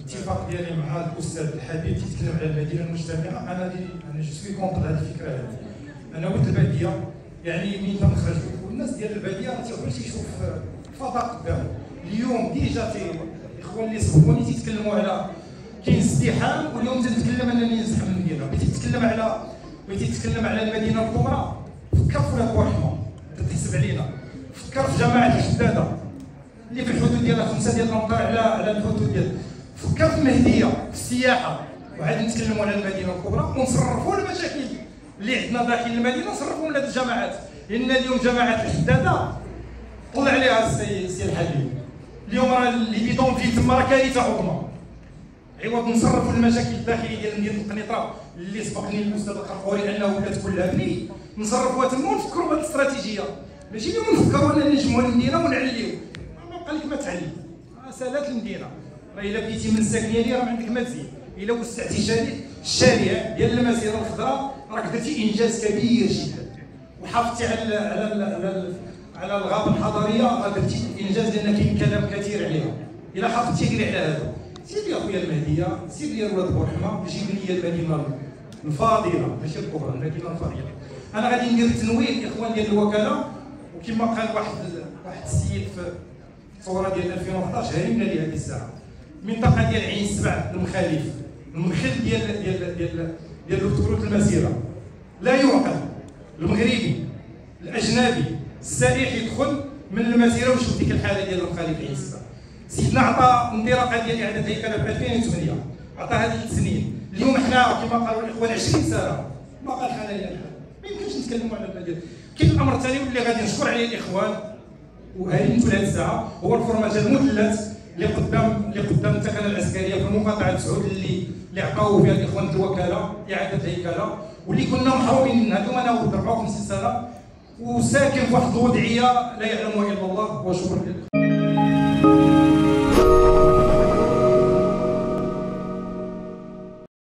الاتفاق ديالي مع الاستاذ الحبيب تيتكلم على المدينه المجتمعه. انا جو سوي كونتر هذه الفكره هذه. انا ولد الباديه، يعني منين تنخرج والناس ديال الباديه راه تيقول تيشوف الفضاء قدامه. اليوم ديجا الاخوان اللي سبقوني تيتكلموا على كاين ازدحام، واليوم تنتكلم انني نزحم المدينه. بغيتي تتكلم على المدينه الكبرى، فكر في ولاد بورحمه تتحسب علينا، فكر في جماعه الحداده اللي في الحدود ديالها 5 ديال الامتار على الحدود ديال، فكر في المهديه في السياحه. وعاد نتكلموا على المدينه الكبرى ونصرفوا المشاكل اللي عندنا داخل المدينه، نصرفوا لهاد الجماعات. لان اليوم جماعه الحداده طلع عليها السي الحبيب، اليوم راه اللي بيدونفيل تما راه كارثه عظمى. عوض نصرفوا المشاكل الداخليه ديال مدينه القنيطره اللي سبقني الاستاذ القرقوري انه ولات كلها بني، نصرفوها تما ونفكروا بهذه الاستراتيجيه. ماشي اليوم نفكروا اننا نجمعوا المدينه ونعليو، ما بقى لك ما تعلي، سالات المدينه. راه الا بديتي من الساكنيه ديالها راه ما عندك ما تزيد، الا وسعتي الشارع ديال المسيره الخضراء راك درتي انجاز كبير جدا، وحافظتي على الغابه الحضريه راه درتي انجاز، لان كاين كلام كثير عليها. الا حافظتي كاع على هذا، سير لي اخويا المهديه، سير لي ولاد بورحمه، جيب لي المدينه الفاضله، ماشي الكبرى، المدينه الفاضله. انا غادي ندير تنويه الاخوان ديال الوكاله، وكما قال واحد السيد في الثوره ديال 2011 هرمنا لي هذه الساعه، المنطقه ديال عين السبع المخالف، المدخل ديال الخطوط المسيره لا يعقل. المغربي الاجنبي السائح يدخل من المسيره ويشوف ديك الحاله ديال المخالف عين السبع. سيدنا عطى انطلاقه ديال اعاده هيكله في 2008، عطاها 3 سنين. اليوم حنا كما قالوا الاخوان 20 سنه ما قال الحاله ديال الحال، ما يمكنش نتكلموا على المجال. كاين الامر الثاني واللي غادي نشكر عليه الاخوان وهانيتو لهذه الساعه، هو الفرماج المثلث اللي قدام التقنيه العسكريه في المقاطعه 9 اللي عطاوه فيها الاخوان الوكاله اعاده هيكله، واللي كنا محرومين منها. اليوم انا ولد 54 سنه وساكن في واحد الوضعيه لا يعلمها الا الله، وشكرا لكم.